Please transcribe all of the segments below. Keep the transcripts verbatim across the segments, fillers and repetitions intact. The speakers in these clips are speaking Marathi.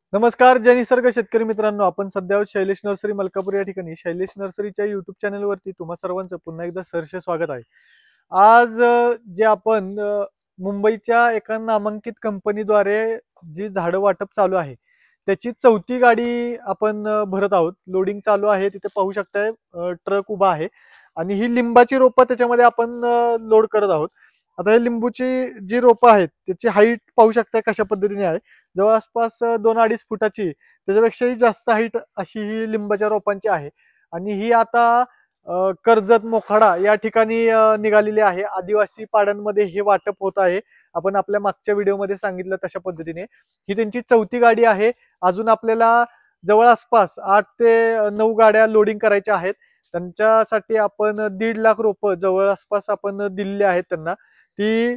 नमस्कार जय निसर्ग शेतकरी मित्रांनो, आपण सध्या आहोत शैलेश नर्सरी मलकापूर या ठिकाणी. शैलेश नर्सरीच्या युट्यूब चॅनलवरती तुम्हा सर्वांचं पुन्हा एकदा सहर्ष स्वागत आहे. आज अ, जे आपण अ, मुंबईच्या एका नामांकित कंपनीद्वारे जी झाडं वाटप चालू आहे, त्याची चौथी गाडी आपण अ, भरत आहोत. लोडिंग चालू आहे. तिथे पाहू शकताय ट्रक उभा आहे आणि ही लिंबाची रोपं त्याच्यामध्ये आपण लोड करत आहोत. आता हे लिंबूची जी रोपं आहेत, त्याची हाईट पाहू शकताय कशा पद्धतीने आहे. जवळपास अ, दोन अडीच फुटाची त्याच्यापेक्षाही जास्त हाईट अशी ही लिंबाच्या रोपांची आहे आणि ही आता अ, कर्जत मोखाडा या ठिकाणी अ, निघालेली आहे. आदिवासी पाड्यांमध्ये हे वाटप होत आहे. आपण आपल्या मागच्या व्हिडिओमध्ये सांगितलं तशा पद्धतीने. ही त्यांची चौथी गाडी आहे. अजून आपल्याला जवळ आसपास आठ ते नऊ गाड्या लोडिंग करायच्या आहेत. त्यांच्यासाठी आपण दीड लाख रोपं जवळ आसपास आपण दिलेली आहेत त्यांना. ती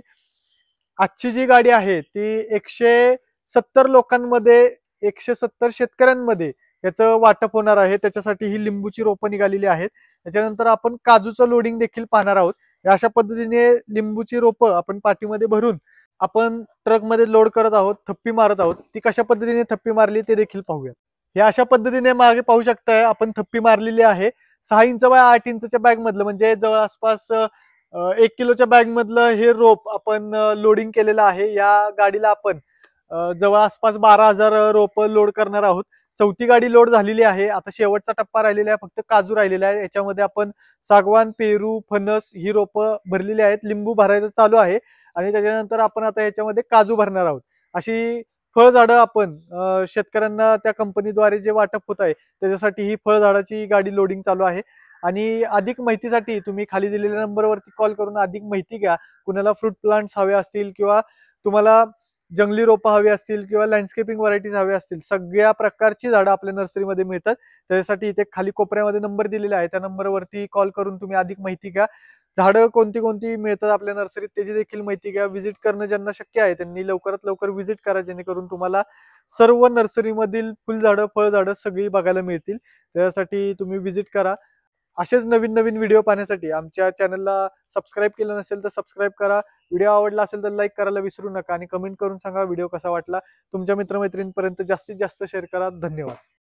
आजची जी गाडी आहे ती एकशे सत्तर लोकांमध्ये एकशे सत्तर शेतकऱ्यांमध्ये याचं वाटप होणार आहे. त्याच्यासाठी ही लिंबूची रोपं निघालेली आहेत. त्याच्यानंतर आपण काजूचं लोडिंग देखील पाहणार आहोत. या अशा पद्धतीने लिंबूची रोपं आपण पाठीमध्ये भरून आपण ट्रकमध्ये लोड करत आहोत, थप्पी मारत आहोत. ती कशा पद्धतीने थप्पी मारली ते देखील पाहूया. हे अशा पद्धतीने मागे पाहू शकताय आपण थप्पी मारलेली आहे. सहा इंच बाय आठ इंचच्या बॅग मधलं म्हणजे जवळ आसपास अ, एक किलोच्या बॅग मधलं हे रोप आपण लोडिंग केलेलं आहे. या गाडीला आपण अ, जवळ आसपास बारा हजार रोप लोड करणार आहोत. चौथी गाडी लोड झालेली आहे. आता शेवटचा टप्पा राहिलेला आहे, फक्त काजू राहिलेला आहे. याच्यामध्ये आपण सागवान, पेरू, फणस ही रोपं भरलेली आहेत. लिंबू भरायचं चालू आहे आणि त्याच्यानंतर आपण आता याच्यामध्ये काजू भरणार आहोत. अशी फळझाडं आपण अ, शेतकऱ्यांना त्या कंपनीद्वारे जे वाटप होत आहे त्याच्यासाठी ही फळझाडाची गाडी लोडिंग चालू आहे. आणि अधिक माहितीसाठी तुम्ही खाली दिलेल्या नंबरवरती कॉल करून अधिक माहिती घ्या. कुणाला फ्रूट प्लांट्स हवे असतील किंवा तुम्हाला जंगली रोपं हवी असतील किंवा लँडस्केपिंग व्हरायटीज हवे असतील, सगळ्या प्रकारची झाडं आपल्या नर्सरीमध्ये मिळतात. त्याच्यासाठी इथे खाली कोपऱ्यामध्ये नंबर दिलेला आहे. त्या नंबरवरती कॉल करून तुम्ही अधिक माहिती घ्या. झाडं कोणती कोणती मिळतात आपल्या नर्सरीत त्याची देखील माहिती घ्या. व्हिजिट करणं ज्यांना शक्य आहे त्यांनी लवकरात लवकर व्हिजिट करा, जेणेकरून तुम्हाला सर्व नर्सरीमधील फुलझाडं, फळझाडं सगळी बघायला मिळतील. त्यासाठी तुम्ही व्हिजिट करा. असेच नवीन नवीन व्हिडिओ पाहण्यासाठी आमच्या चॅनलला सबस्क्राईब केलं नसेल तर सबस्क्राईब करा. व्हिडिओ आवडला असेल तर लाईक करायला विसरू नका आणि कमेंट करून सांगा व्हिडिओ कसा वाटला. तुमच्या मित्रमैत्रिणींपर्यंत जास्तीत जास्त शेअर करा. धन्यवाद.